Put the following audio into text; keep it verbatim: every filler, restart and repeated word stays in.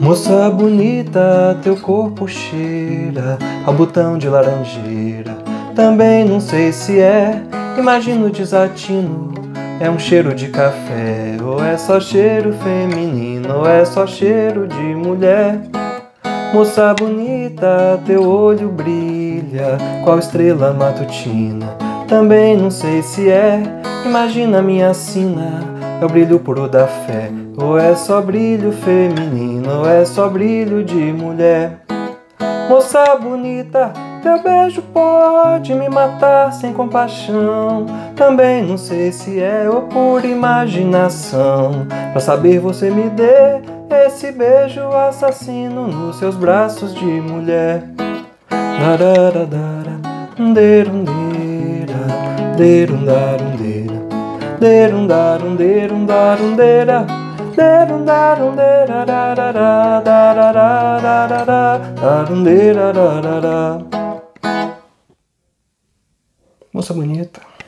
Moça bonita, teu corpo cheira ao botão de laranjeira. Também não sei se é, imagino desatino, é um cheiro de café, ou é só cheiro feminino, ou é só cheiro de mulher. Moça bonita, teu olho brilha qual estrela matutina. Também não sei se é, imagina minha sina, é o brilho puro da fé, ou é só brilho feminino, ou é só brilho de mulher. Moça bonita, teu beijo pode me matar sem compaixão. Também não sei se é ou por imaginação. Pra saber você me dê esse beijo assassino nos seus braços de mulher. Dararara, derundeira, derundarundeira, derundarunderundarundeira, derundarundeira, darundeira. Moça bonita.